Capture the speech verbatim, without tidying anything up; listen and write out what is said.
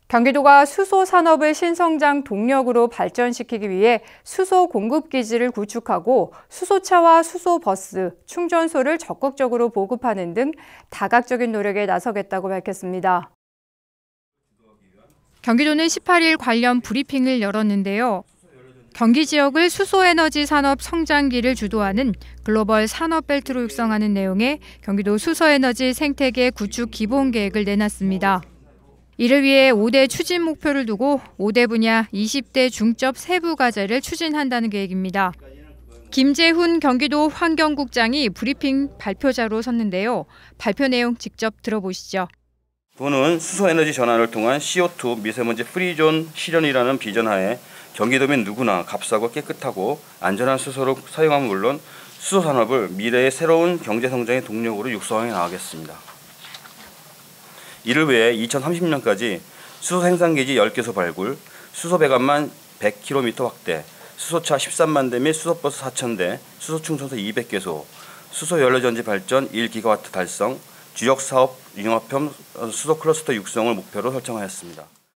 경기도가 수소 산업을 신성장 동력으로 발전시키기 위해 수소 공급 기지를 구축하고 수소차와 수소버스, 충전소를 적극적으로 보급하는 등 다각적인 노력에 나서겠다고 밝혔습니다. 경기도는 십팔 일 관련 브리핑을 열었는데요. 경기 지역을 수소에너지 산업 성장기를 주도하는 글로벌 산업벨트로 육성하는 내용의 경기도 수소에너지 생태계 구축 기본 계획을 내놨습니다. 이를 위해 오 대 추진 목표를 두고 오 대 분야 이십 대 중점 세부 과제를 추진한다는 계획입니다. 김재훈 경기도 환경국장이 브리핑 발표자로 섰는데요. 발표 내용 직접 들어보시죠. 도는 수소에너지 전환을 통한 씨오투 미세먼지 프리존 실현이라는 비전하에 경기도민 누구나 값싸고 깨끗하고 안전한 수소를 사용하면 물론 수소 산업을 미래의 새로운 경제 성장의 동력으로 육성해 나가겠습니다. 이를 위해 이천삼십 년까지 수소 생산기지 열 개소 발굴, 수소 배관만 백 킬로미터 확대, 수소차 십삼만 대 및 수소버스 사천 대, 수소충전소 이백 개소, 수소연료전지 발전 일 기가와트 달성, 주력 사업 융합형 수소 클러스터 육성을 목표로 설정하였습니다.